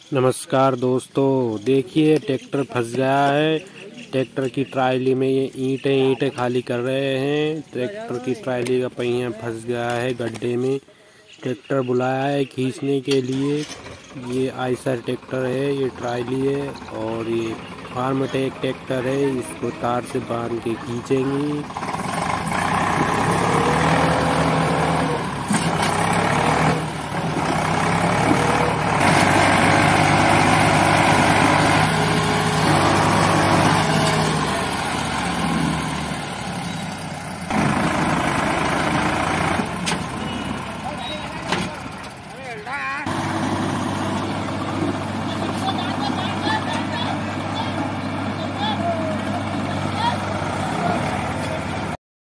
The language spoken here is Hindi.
नमस्कार दोस्तों, देखिए ट्रैक्टर फंस गया है। ट्रैक्टर की ट्राली में ये ईंटें खाली कर रहे हैं। ट्रैक्टर की ट्राली का पहिया फंस गया है गड्ढे में। ट्रैक्टर बुलाया है खींचने के लिए। ये आयशर ट्रैक्टर है, ये ट्राली है और ये फार्म ट्रैक्टर है। इसको तार से बांध के खींचेंगे।